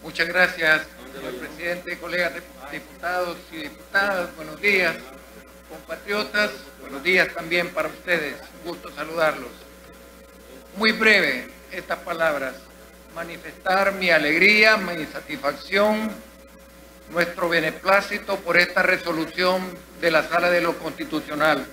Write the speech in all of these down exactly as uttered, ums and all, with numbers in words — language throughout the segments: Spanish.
Muchas gracias, señor presidente, colegas diputados y diputadas. Buenos días, compatriotas. Buenos días también para ustedes. Un gusto saludarlos. Muy breve estas palabras. Manifestar mi alegría, mi satisfacción, nuestro beneplácito por esta resolución de la Sala de lo Constitucional,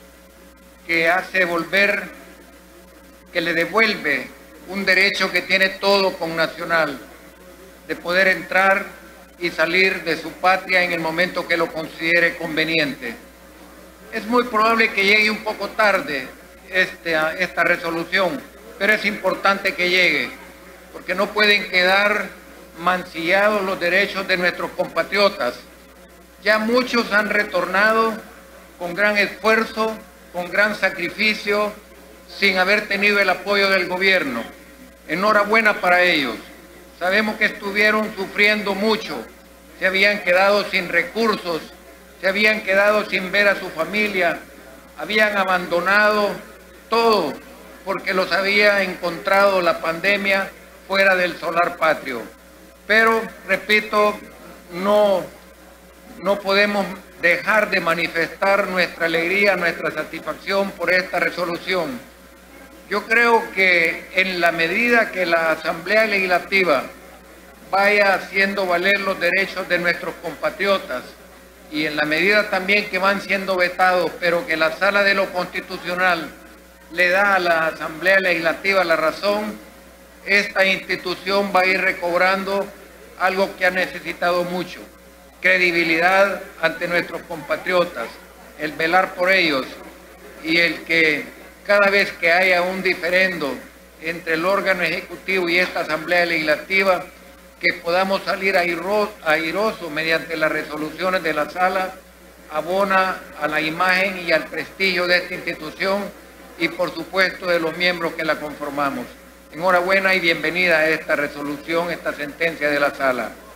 que hace volver, que le devuelve un derecho que tiene todo connacional, de poder entrar y salir de su patria en el momento que lo considere conveniente. Es muy probable que llegue un poco tarde este, esta resolución, pero es importante que llegue, porque no pueden quedar mancillados los derechos de nuestros compatriotas. Ya muchos han retornado con gran esfuerzo, con gran sacrificio, sin haber tenido el apoyo del gobierno. Enhorabuena para ellos. Sabemos que estuvieron sufriendo mucho, se habían quedado sin recursos, se habían quedado sin ver a su familia, habían abandonado todo porque los había encontrado la pandemia fuera del solar patrio. Pero, repito, no, no podemos dejar de manifestar nuestra alegría, nuestra satisfacción por esta resolución. Yo creo que en la medida que la Asamblea Legislativa vaya haciendo valer los derechos de nuestros compatriotas y en la medida también que van siendo vetados, pero que la Sala de lo Constitucional le da a la Asamblea Legislativa la razón, esta institución va a ir recobrando algo que ha necesitado mucho: credibilidad ante nuestros compatriotas, el velar por ellos y el que cada vez que haya un diferendo entre el órgano ejecutivo y esta Asamblea Legislativa, que podamos salir airosos mediante las resoluciones de la Sala, abona a la imagen y al prestigio de esta institución y por supuesto de los miembros que la conformamos. Enhorabuena y bienvenida a esta resolución, esta sentencia de la Sala.